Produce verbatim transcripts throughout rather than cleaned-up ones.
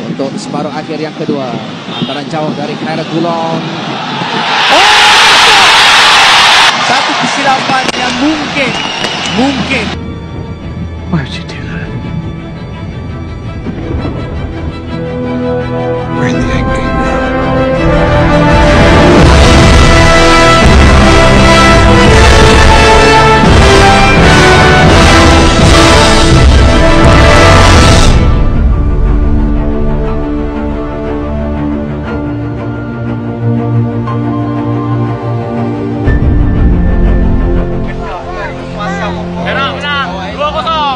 untuk separuh akhir yang kedua. Antaran jauh dari Khairat Gulong. Oh! Satu kesilapan yang mungkin, mungkin. Why would you do that? We're in the end game now. Menang, menang. dua kosong.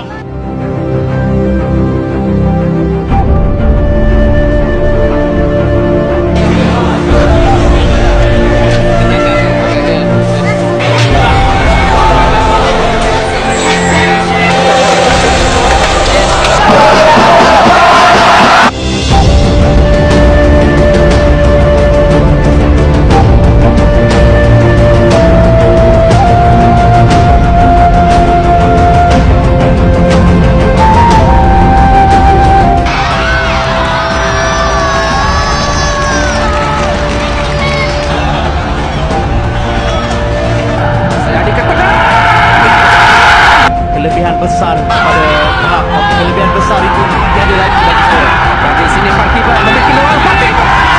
Kelebihan besar pada tahap kelebihan besar itu tiada lagi bagi saya. Dari sini Partiban memiliki luang Fatih.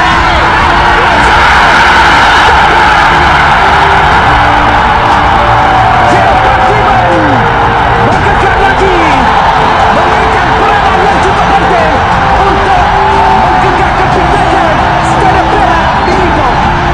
Jel Partiban bergegar lagi memainkan peranan yang cukup penting untuk menggegakkan pinjakan Stella Perak di Ipoh.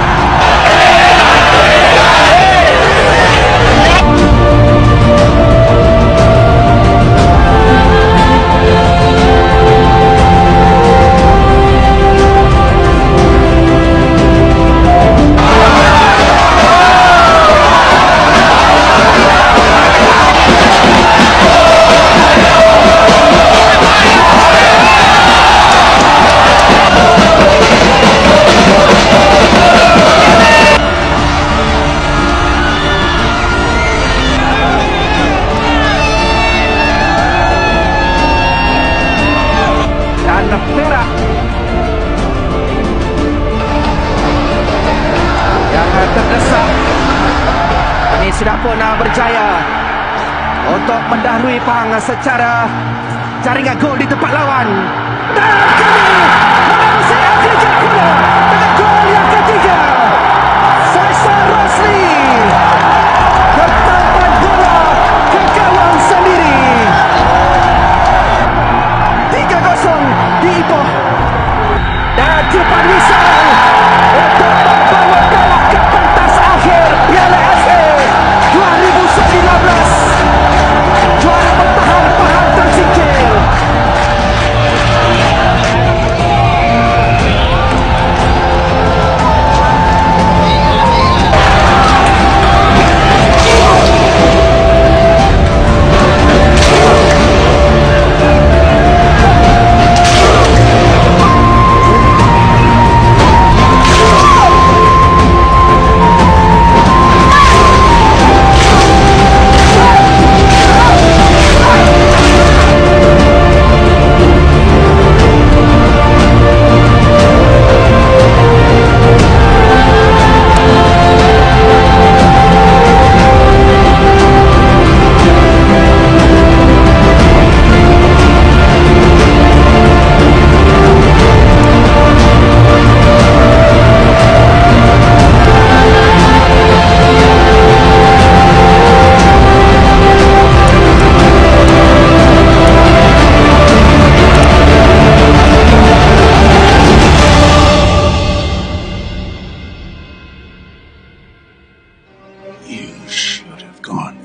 Perak yang terdesak ini sudah pun berjaya untuk mendahului Pahang secara jaringan gol di tempat lawan, dan kini menerusi akhir pula dengan gol yang ketiga. Faisal Rosli bertampar bola ke gawang sendiri. tiga kosong di Ipoh, dan Jepan Wisal untuk membawa Perak ke pentas akhir Piala F A dua ribu sembilan belas. Juara bertahan Pahang tersingkir. You should have gone